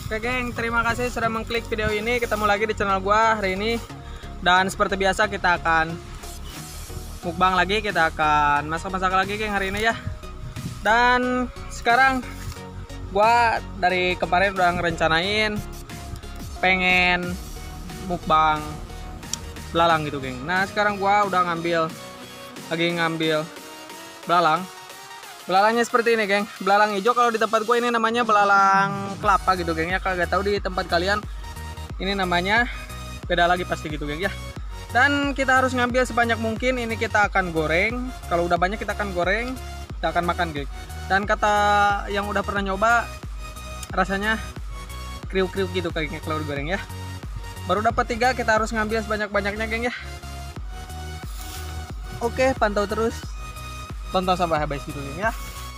Oke geng, terima kasih sudah mengklik video ini. Ketemu lagi di channel gua hari ini. Dan seperti biasa kita akan mukbang lagi, kita akan masak-masak lagi geng hari ini ya. Dan sekarang gua dari kemarin udah ngerencanain pengen mukbang belalang gitu geng. Nah sekarang gua udah lagi ngambil belalang. Belalangnya seperti ini geng, belalang hijau. Kalau di tempat gue ini namanya belalang kelapa gitu geng ya. Kalau nggak tahu di tempat kalian ini namanya beda lagi pasti gitu geng ya. Dan kita harus ngambil sebanyak mungkin. Ini kita akan goreng. Kalau udah banyak kita akan goreng, kita akan makan geng. Dan kata yang udah pernah nyoba, rasanya kriuk-kriuk gitu kayaknya kalau digoreng ya. Baru dapat 3, kita harus ngambil sebanyak-banyaknya geng ya. Oke, pantau terus, tonton sampai habis gitu ya.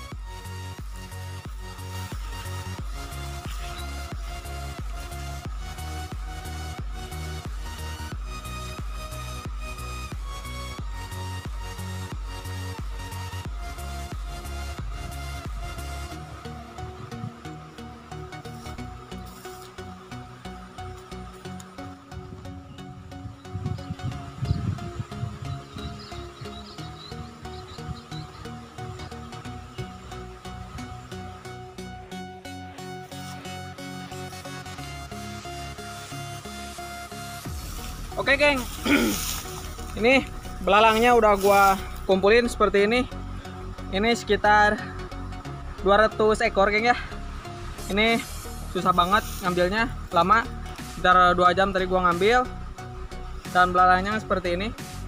Oke geng, ini belalangnya udah gua kumpulin seperti ini. Ini sekitar 200 ekor geng ya. Ini susah banget ngambilnya, lama, sekitar 2 jam tadi gua ngambil. Dan belalangnya seperti ini.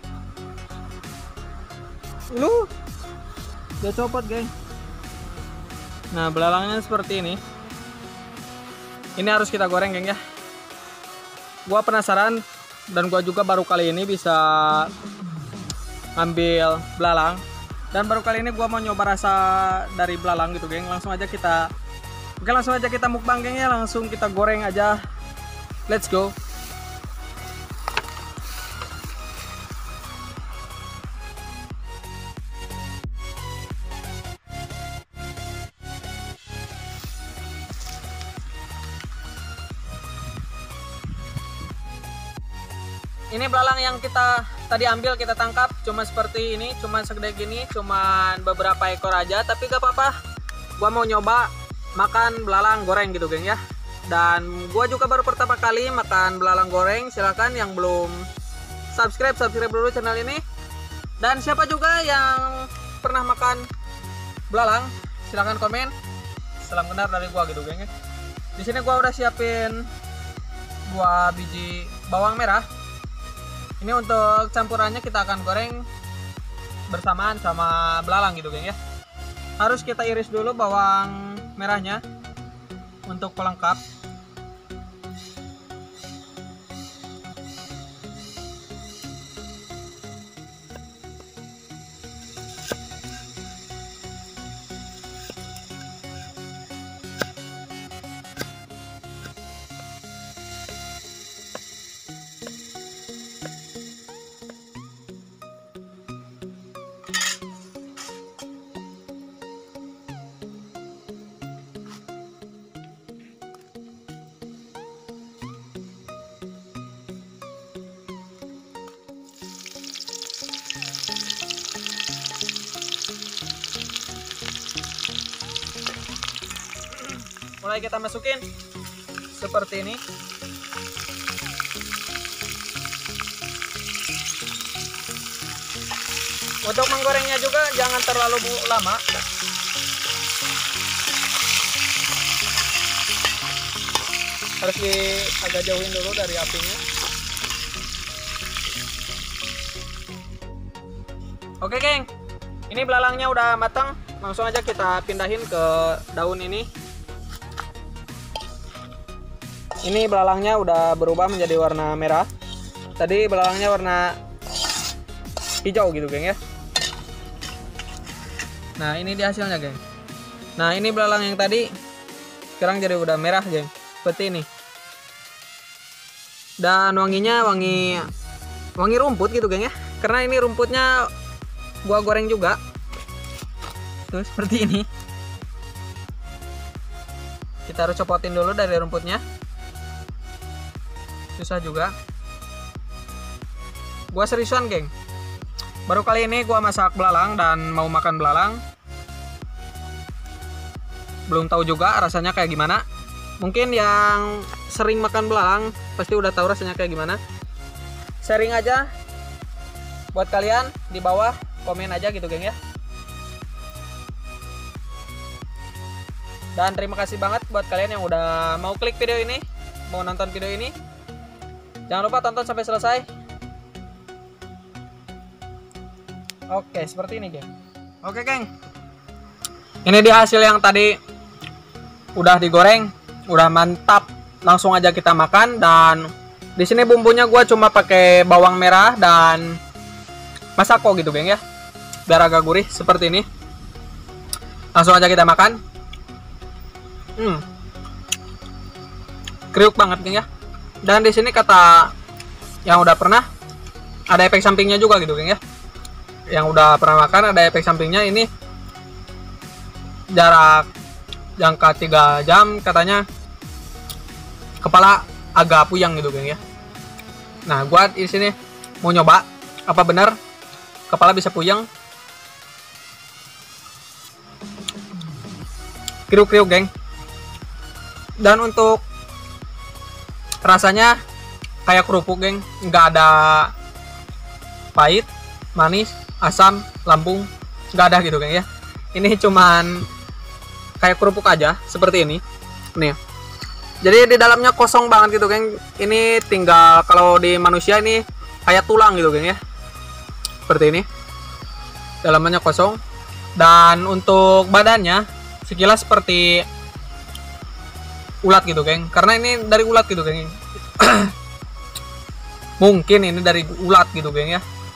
Lu udah copot geng. Nah belalangnya seperti ini. Ini harus kita goreng geng ya. Gua penasaran, dan gua juga baru kali ini bisa ngambil belalang, dan baru kali ini gua mau nyoba rasa dari belalang gitu geng. Langsung aja kita mukbang geng ya, langsung kita goreng aja. Let's go. Ini belalang yang kita tadi ambil, kita tangkap cuma seperti ini, cuma segede gini, cuma beberapa ekor aja. Tapi gak apa-apa, gua mau nyoba makan belalang goreng gitu geng ya. Dan gua juga baru pertama kali makan belalang goreng. Silahkan yang belum subscribe dulu channel ini. Dan siapa juga yang pernah makan belalang, silahkan komen. Salam kenal dari gua gitu geng ya. Di sini gua udah siapin 2 biji bawang merah. Ini untuk campurannya kita akan goreng bersamaan sama belalang gitu geng ya. Harus kita iris dulu bawang merahnya untuk pelengkap. Mulai kita masukin seperti ini. Untuk menggorengnya juga jangan terlalu lama. Harus agak jauhin dulu dari apinya. Oke geng, ini belalangnya udah matang. Langsung aja kita pindahin ke daun ini. Ini belalangnya udah berubah menjadi warna merah. Tadi belalangnya warna hijau gitu geng ya. Nah ini di hasilnya geng. Nah ini belalang yang tadi sekarang jadi udah merah geng, seperti ini. Dan wanginya wangi rumput gitu geng ya. Karena ini rumputnya gua goreng juga. Tuh seperti ini. Kita harus copotin dulu dari rumputnya. Susah juga. Gua seriusan, geng. Baru kali ini gua masak belalang dan mau makan belalang. Belum tahu juga rasanya kayak gimana. Mungkin yang sering makan belalang pasti udah tahu rasanya kayak gimana. Sharing aja buat kalian di bawah, komen aja gitu, geng ya. Dan terima kasih banget buat kalian yang udah mau klik video ini, mau nonton video ini. Jangan lupa tonton sampai selesai. Oke, seperti ini, geng. Oke, geng. Ini dia hasil yang tadi udah digoreng, udah mantap. Langsung aja kita makan. Dan di sini bumbunya gue cuma pakai bawang merah dan masako gitu, geng ya. Biar agak gurih seperti ini. Langsung aja kita makan. Kriuk banget, geng ya. Dan di sini kata yang udah pernah, ada efek sampingnya juga gitu, geng ya. Yang udah pernah makan ada efek sampingnya. Ini jarak jangka 3 jam katanya kepala agak puyeng gitu, geng ya. Nah, gua di sini mau nyoba apa benar kepala bisa puyeng. Kriuk-kriuk, geng. Dan untuk rasanya kayak kerupuk, geng, nggak ada pahit, manis, asam, lambung, nggak ada gitu, geng ya. Ini cuman kayak kerupuk aja seperti ini nih. Jadi di dalamnya kosong banget gitu, geng. Ini tinggal, kalau di manusia ini kayak tulang gitu, geng ya, seperti ini. Dalamnya kosong. Dan untuk badannya sekilas seperti ulat gitu, geng, karena ini dari ulat gitu, geng. Mungkin ini dari ulat gitu, geng ya.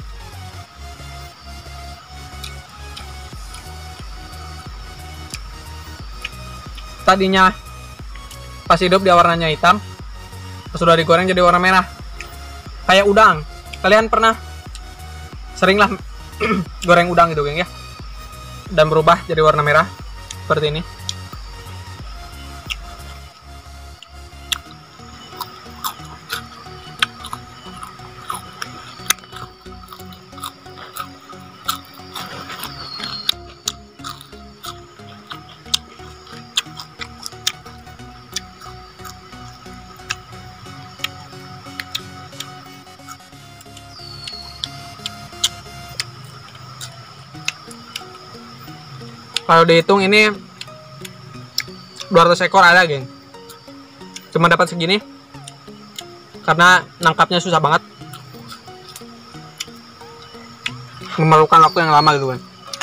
Tadinya pas hidup dia warnanya hitam, pas sudah digoreng jadi warna merah kayak udang. Kalian pernah seringlah goreng udang gitu, geng ya, dan berubah jadi warna merah seperti ini. Kalau dihitung ini 200 ekor ada, geng. Cuma dapat segini karena nangkapnya susah banget, memerlukan waktu yang lama gitu, geng.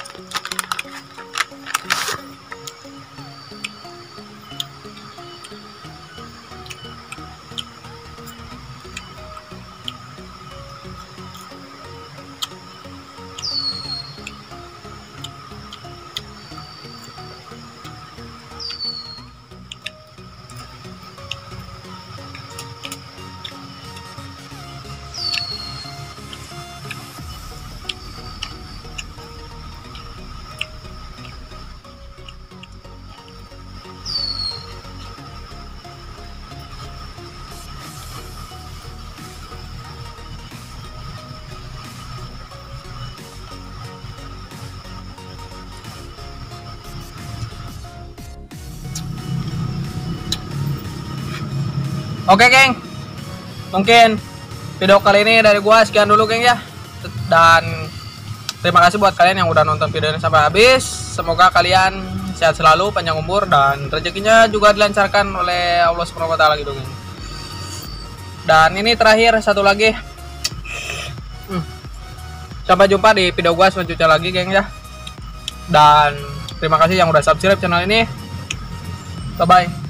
Oke, geng, mungkin video kali ini dari gua sekian dulu, geng ya. Dan terima kasih buat kalian yang udah nonton video ini sampai habis. Semoga kalian sehat selalu, panjang umur, dan rezekinya juga dilancarkan oleh Allah Subhanahu wa taala gitu, geng. Dan ini terakhir satu lagi. Sampai jumpa di video gua selanjutnya lagi, geng ya. Dan terima kasih yang udah subscribe channel ini. Bye bye.